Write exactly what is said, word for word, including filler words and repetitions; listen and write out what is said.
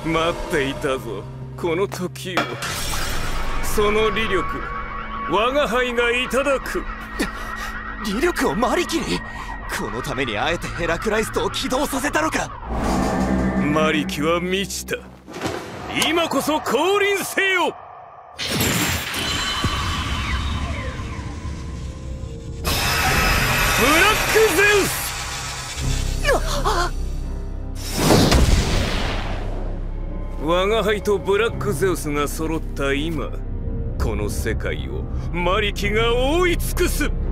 待っていたぞ、この時を。その利力、我が輩がいただく。 利力をマリキに？このためにあえてヘラクライストを起動させたのか？ マリキは満ちた。今こそ降臨せよ。ブラックゼウス。我が輩とブラックゼウスが揃った今、この世界をマリキが覆い尽くす。